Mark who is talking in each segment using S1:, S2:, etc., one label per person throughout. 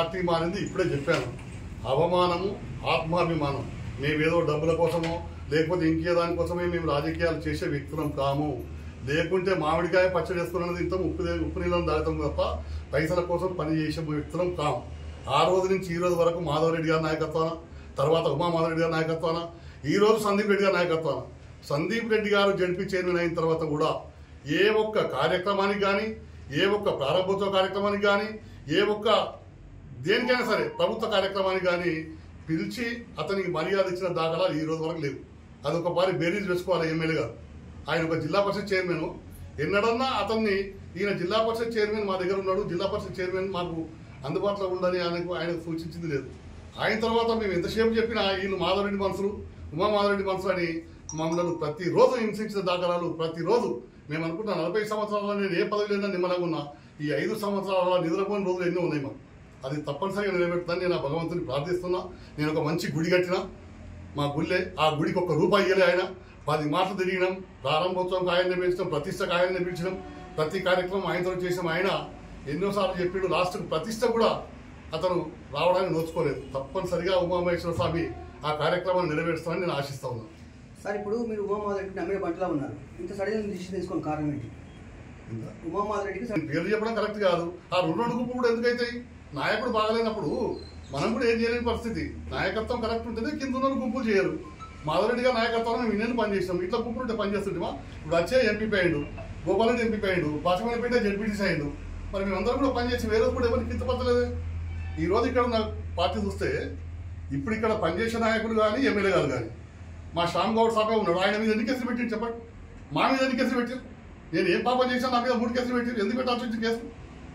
S1: Party మారింది ఇప్పుడే చెప్పాను. అవమానము, ఆత్మాభిమానం. మేమేదో డబ్బుల కోసమో లేకపోతే ఇంకే దానికోసమే మేము రాజకీయాలు చేసే వ్యక్తులం కాము. లేకుంటే మామిడికాయ పచ్చడి వేసుకున్నది ఇంత ఉప్పు నీళ్ళని దాగుతాం తప్ప పైసల కోసం పని చేసే వ్యక్తులం కాము. ఆ రోజు నుంచి ఈ రోజు వరకు మాధవరెడ్డి గారి నాయకత్వాన, తర్వాత ఉమామాధవరెడ్డి గారి నాయకత్వాన, ఈ రోజు సందీప్ రెడ్డి గారి నాయకత్వాన. సందీప్ రెడ్డి గారు జడ్పీ చైర్మన్ అయిన తర్వాత కూడా ఏ ఒక్క కార్యక్రమానికి కానీ, ఏ ఒక్క ప్రారంభోత్సవ కార్యక్రమానికి కానీ, ఏ ఒక్క దేనికైనా సరే ప్రభుత్వ కార్యక్రమానికి కానీ పిలిచి అతనికి మర్యాద ఇచ్చిన దాఖలాలు ఈ రోజు వరకు లేవు. అదొక పారి బేరీజ్ వేసుకోవాలి ఎమ్మెల్యే గారు. ఆయన ఒక జిల్లా పరిషత్ చైర్మన్. ఎన్నడన్నా అతన్ని ఈయన జిల్లా పరిషత్ చైర్మన్ మా దగ్గర ఉన్నాడు, జిల్లా పరిషత్ చైర్మన్ మాకు అందుబాటులో ఉండని ఆయనకు సూచించింది లేదు. ఆయన తర్వాత మేము ఎంతసేపు చెప్పినా వీళ్ళు మాధవరెడ్డి మనుషులు, ఉమామాధవరెడ్డి మనుషులు అని మమ్మల్ని ప్రతిరోజు హింసించిన దాఖలాలు. ప్రతిరోజు మేము అనుకుంటున్నా 40 సంవత్సరాల్లో నేను ఏ పదవి లేదా నిమ్మలంగా ఉన్నా, ఈ 5 సంవత్సరాల నిద్రపోయిన రోజులు ఎన్నో ఉన్నాయి మాకు. అది తప్పనిసరిగా నిలబెడతాను. నేను ఆ భగవంతుని ప్రార్థిస్తున్నా. నేను ఒక మంచి గుడి కట్టినా, మా గుళ్ళే, ఆ గుడికి ₹1 ఇయ్యలే ఆయన. 10 మాటలు తిరిగినాం. ప్రారంభోత్సవం ఆయన్ని పిలిచినాం, ప్రతిష్టకు ఆయన్ని పిలిచినాం, ప్రతి కార్యక్రమం ఆయనతో చేసాం. ఆయన ఎన్నోసార్లు చెప్పాడు. లాస్ట్కు ప్రతిష్ట కూడా అతను రావడానికి నోచుకోలేదు. తప్పనిసరిగా ఉమామహేశ్వర స్వామి ఆ కార్యక్రమాన్ని నెరవేరుస్తానని నేను ఆశిస్తా ఉన్నాను.
S2: సార్, ఇప్పుడు మీరు ఉమామాధవరెడ్డిని నమ్మే బంటలా ఉన్నారు. ఇంత సడన్ డిసిషన్ తీసుకోండి, కారణం ఏంటి? ఉమామాధవరెడ్డికి
S1: పేరు చెప్పడం కరెక్ట్ కాదు. ఆ 2 గుంపులు కూడా ఎందుకైతాయి? నాయకుడు బాగలేనప్పుడు మనం కూడా ఏం చేయలేని పరిస్థితి. నాయకత్వం కరెక్ట్ ఉంటుంది, కింద ఉన్న గుంపులు చేయరు. మాధవరెడ్డి గారి నాయకత్వం మేము ఇన్ని పనిచేసాం. ఇట్లా గుంపులు ఉంటే పనిచేస్తుంటేమా? ఇప్పుడు వచ్చే ఎంపీ అయ్యిండు, గోపాలరెడ్డి ఎంపీ అయ్యిండు, బాచమనేపేట జడ్పీటీసీ అయ్యిండు. మరి మేమందరం కూడా పనిచేసి వేరే కూడా ఎవరికి కింద పట్టలేదు. ఈ రోజు ఇక్కడ నా పార్టీ చూస్తే ఇప్పుడు ఇక్కడ పనిచేసే నాయకులు కానీ ఎమ్మెల్యే గారు కానీ మా శ్యామ్ గౌడ్ సాబే ఉన్నాడు. ఆయన మీద ఎన్ని కేసులు పెట్టిండు చెప్పండి? మా మీద ఎన్ని కేసులు పెట్టారు? నేను ఏం పాపం చేశాను? నా మీద 3 కేసులు పెట్టారు. ఎందుకు పెట్టాల్సి వచ్చిన కేసు?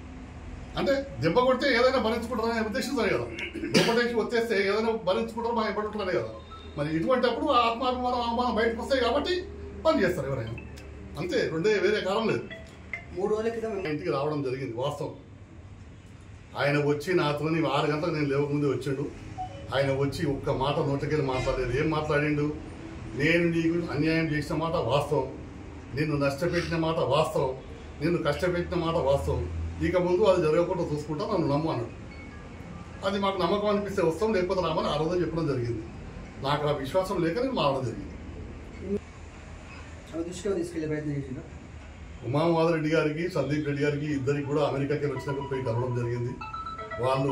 S1: అంటే దెబ్బ కొడితే ఏదైనా భరించుకుంటారనే ఉద్దేశంతో కదా. లోపటేసి వచ్చేస్తే ఏదైనా భరించుకుంటారో మా ఇవ్వట్లనే కదా. మరి ఇటువంటి అప్పుడు ఆత్మాభిమానం, అవమానం బయటకు వస్తాయి కాబట్టి పని చేస్తారు ఎవరైనా. అంతే, వేరే కారణం లేదు.
S2: 3 రోజుల క్రితం
S1: ఇంటికి రావడం జరిగింది. వాస్తవం. ఆయన వచ్చి నాతో 6 గంటలకు నేను లేవకముందే వచ్చిండు. ఆయన వచ్చి ఒక్క మాట నోటికెళ్ళి మాట్లాడలేదు. ఏం మాట్లాడిండు? నేను నీకు అన్యాయం చేసిన మాట వాస్తవం, నిన్ను నష్టపెట్టిన మాట వాస్తవం, నిన్ను కష్టపెట్టిన మాట వాస్తవం. ఇక ముందు అది జరగకుండా చూసుకుంటా, నన్ను నమ్ము అన్నాడు. అది మాకు నమ్మకం అనిపిస్తే వస్తాం, లేకపోతే రామని ఆ రోజు చెప్పడం జరిగింది. నాకు ఆ విశ్వాసం లేక నేను మారడం జరిగింది.
S2: తీసుకెళ్లే ప్రయత్నం చేసిందా?
S1: ఉమామాధవరెడ్డి గారికి, సందీప్ రెడ్డి గారికి ఇద్దరికి కూడా అమెరికాకి వచ్చినప్పుడు పోయి కలవడం జరిగింది. వాళ్ళు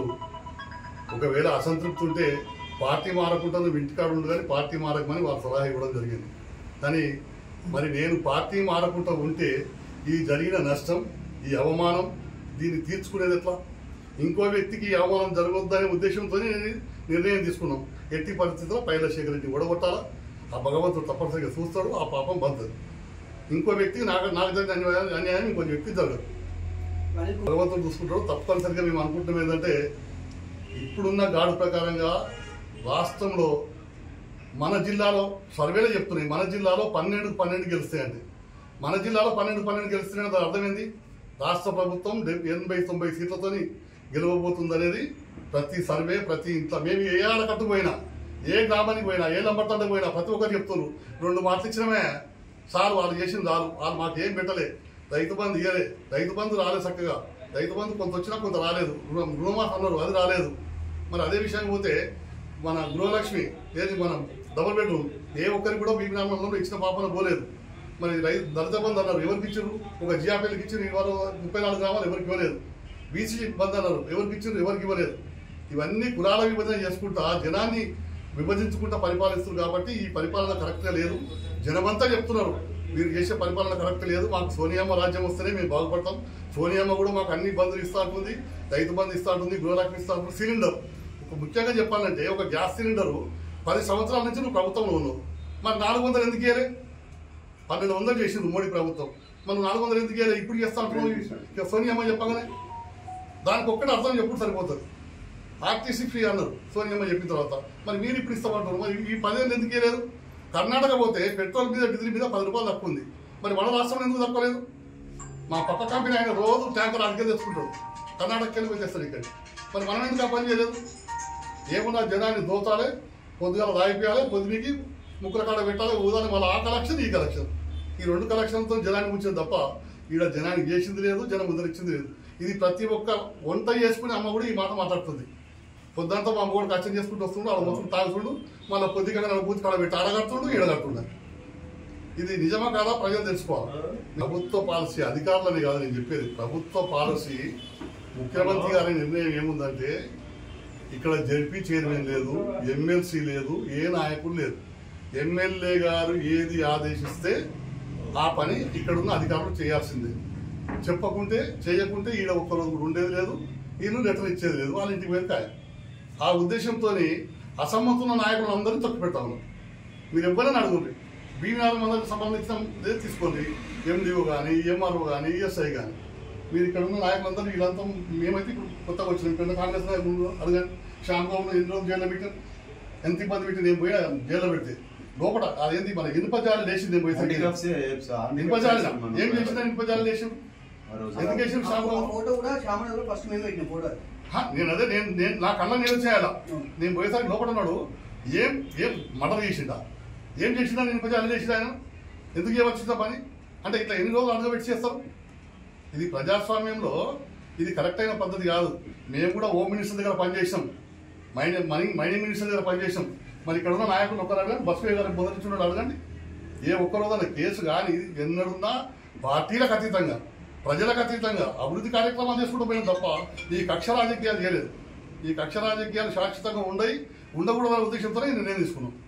S1: ఒకవేళ అసంతృప్తి ఉంటే పార్టీ మారకుండా నువ్వు ఇంటికాడు ఉండు కానీ పార్టీ మారకమని వాళ్ళు సలహా ఇవ్వడం జరిగింది. కానీ మరి నేను పార్టీ మారకుండా ఉంటే ఈ జరిగిన నష్టం, ఈ అవమానం, దీన్ని తీర్చుకునేది ఎట్లా? ఇంకో వ్యక్తికి ఈ అవమానం జరగొద్దనే ఉద్దేశంతో నిర్ణయం తీసుకున్నాం. ఎట్టి పరిస్థితుల్లో పైలశేఖర్ రెడ్డి ఓడగొట్టాలా, ఆ భగవంతుడు తప్పనిసరిగా చూస్తాడు, ఆ పాపం బంధదు. ఇంకో వ్యక్తికి నాకు జరిగిన అన్యాయం ఇంకో వ్యక్తికి జరగదు, భగవంతుడు చూసుకుంటాడు. తప్పనిసరిగా మేము అనుకుంటాం ఏంటంటే, ఇప్పుడున్న గాడు ప్రకారంగా రాష్ట్రంలో మన జిల్లాలో సర్వేలు చెప్తున్నాయి, మన జిల్లాలో 12 గెలుస్తాయండి. మన జిల్లాలో 12 గెలుస్తున్నాయి. దాని అర్థమైంది, రాష్ట్ర ప్రభుత్వం 80-90 సీట్లతో గెలవబోతుంది అనేది ప్రతి సర్వే, ప్రతి ఇంట్లో. మేము ఏ ఆడకట్టు పోయినా, ఏ గ్రామానికి పోయినా, ఏ లంబర్తండకు పోయినా ప్రతి ఒక్కరు చెప్తున్నారు, 2 మాటలు ఇచ్చినమే సార్, వాళ్ళు చేసింది చాలు, వాళ్ళు మాకు ఏం పెట్టలే, రైతు బంధు ఇయ్యలే, రైతు బంధు రాలేదు చక్కగా, రైతు బంధు కొంత వచ్చినా కొంత రాలేదు, రుణమాఫీ అన్నారు అది రాలేదు. మరి అదే విషయానికి పోతే మన గృహలక్ష్మి ఏది మనం డబుల్ బెడ్రూమ్ ఏ ఒక్కరికి కూడా బీబీ నామంలో ఇచ్చిన పాపన పోలేదు. మరి రైతు దళిత బంధు అన్నారు, ఎవరికి ఇచ్చారు? ఒక జియాపల్లికి ఇచ్చారు, ఇవాళ 34 గ్రామాలు ఎవరికి ఇవ్వలేదు. బీసీ బంధు అన్నారు, ఎవరికి ఇచ్చారు? ఎవరికి ఇవ్వలేదు. ఇవన్నీ కులాల విభజన చేసుకుంటా, జనాన్ని విభజించుకుంటా పరిపాలిస్తున్నారు. కాబట్టి ఈ పరిపాలన కరెక్ట్గా లేదు. జనమంతా చెప్తున్నారు మీరు చేసే పరిపాలన కరెక్ట్ లేదు, మాకు సోనియామ్మ రాజ్యం వస్తేనే మేము బాగుపడతాం. సోనియామ్మ కూడా మాకు అన్ని బంధులు ఇస్తూ ఉంటుంది, రైతు బంధు ఇస్తూ ఉంటుంది, గృహలక్ష్మి ఇస్తూ ఉంటుంది. సిలిండర్ ముఖ్యంగా చెప్పాలంటే, ఒక గ్యాస్ సిలిండరు 10 సంవత్సరాల నుంచి నువ్వు ప్రభుత్వంలో ఉన్నావు, మరి 400 ఎందుకు ఇయ్యలే? 1200 చేసింది మోడీ ప్రభుత్వం, మనం 400 ఎందుకు ఇయ్యలే? ఇప్పుడు చేస్తా అంటున్నావు సోనియామ్మ చెప్పగానే. దానికి ఒక్కటి అర్థం చెప్పుడు సరిపోతుంది. ఆర్టీసీ ఫ్రీ అన్నారు సోనియామ్మ చెప్పిన తర్వాత, మరి మీరు ఇప్పుడు ఇస్తామంటారు. మరి ఈ 10 ఏళ్ళు ఎందుకు ఇయ్యలేదు? కర్ణాటక పోతే పెట్రోల్ మీద, డీజిల్ మీద 10 రూపాయలు తక్కువ ఉంది, మరి మన రాష్ట్రంలో ఎందుకు తక్కువలేదు? మా పక్క కంపెనీ ఆయన రోజు ట్యాంకర్ అడిగే తెచ్చుకుంటాడు, కర్ణాటకకి వెళ్ళి తెస్తాడు ఇక్కడ. మరి మనం ఎందుకు ఆ పని చేయలేదు? ఏమన్నా జనాన్ని దోచాలి, పొద్దుగాల రాయిపోయాలి, పొద్దునికి ముక్కుల కాడ పెట్టాలి, ఊదాలి, మళ్ళీ ఆ కలెక్షన్ ఈ కలెక్షన్, ఈ 2 కలెక్షన్తో జనాన్ని ఉంచేది తప్ప ఈడ జనానికి చేసింది లేదు, జనం ఉద్ధరించింది లేదు. ఇది ప్రతి ఒక్క వంట చేసుకుని అమ్మ కూడా ఈ మాట మాట్లాడుతుంది. పొద్దుంతా మా అమ్మ కూడా కష్టం చేసుకుంటూ వస్తుండు, అలా మొత్తం తాగుతుండు, మళ్ళీ కొద్దిగా బూతి కాడ పెట్టి ఆడగడుతుండు, ఈడగడుతుండ. ఇది నిజమా కాదా ప్రజలు తెలుసుకోవాలి. ప్రభుత్వ పాలసీ అధికారులని కాదు నేను చెప్పేది, ప్రభుత్వ పాలసీ. ముఖ్యమంత్రి గారి నిర్ణయం ఏముందంటే ఇక్కడ జడ్పీ చైర్మన్ లేదు, ఎమ్మెల్సీ లేదు, ఏ నాయకులు లేదు. ఎమ్మెల్యే గారు ఏది ఆదేశిస్తే ఆ పని ఇక్కడున్న అధికారులు చేయాల్సిందే. చెప్పకుంటే చేయకుంటే ఈడ ఒక్కరోజు కూడా ఉండేది లేదు, ఈయన లెటర్ ఇచ్చేది లేదు, వాళ్ళ ఇంటికి పోయి కాయ. ఆ ఉద్దేశంతో అసమ్మతున్న నాయకులు అందరినీ తొక్కి పెడతాము. మీరు ఎవరైనా అడుగుండి, బీవీఆర్ మందరికి సంబంధించిన తీసుకోండి, ఎండిఓ కానీ, ఎంఆర్ఓ కానీ, ఈఎస్ఐ కానీ. మీరు ఇక్కడ ఉన్న నాయకులందరూ వీళ్ళంతా మేమైతే ఇప్పుడు కొత్తగా వచ్చినాం. ఇక్కడ కాంగ్రెస్ నాయకులు అడగండి, శ్యామబాబు ఎన్ని రోజులు జైల్లో పెట్టాను, ఎంత ఇబ్బంది పెట్టి నేను పోయి జైల్లో పెడితే లోపల అదేంటి మన ఇనుపజాలు లేచింది. నేను పోయి ఇనుపజాలి ఏం చేసిన ఇనుపజాలు లేచి ఎందుకు వేసిన నేను అదే నేను నా కళ్ళ నేను చేయాలా. నేను పోయేసరికి లోపల ఉన్నాడు, ఏం మర్డర్ చేసిండా, ఏం చేసిందా, నేను ఇనుపజాలు లేచింది ఆయన ఎందుకు ఏమొచ్చిందా పని అంటే ఇట్లా ఎన్ని రోజులు అడగబెట్టి చేస్తారు. ఇది ప్రజాస్వామ్యంలో ఇది కరెక్ట్ అయిన పద్ధతి కాదు. మేము కూడా హోమ్ మినిస్టర్ దగ్గర పనిచేసాం, మైనింగ్ మినిస్టర్ దగ్గర పనిచేసాం. మరి ఇక్కడ ఉన్న నాయకులు ఒక్కరు అడగండి, బస్సు గారిని బోధించున్నాడు అడగండి. ఏ ఒక్కరోజు కేసు కానీ ఎన్నడున్నా పార్టీలకు అతీతంగా, ప్రజలకు అతీతంగా అభివృద్ధి కార్యక్రమాలు చేసుకుంటూ పోయిన తప్ప ఈ కక్ష రాజకీయాలు చేయలేదు. ఈ కక్ష రాజకీయాలు శాశ్వతంగా ఉండకూడదనే ఉద్దేశంతోనే నిర్ణయం తీసుకున్నాం.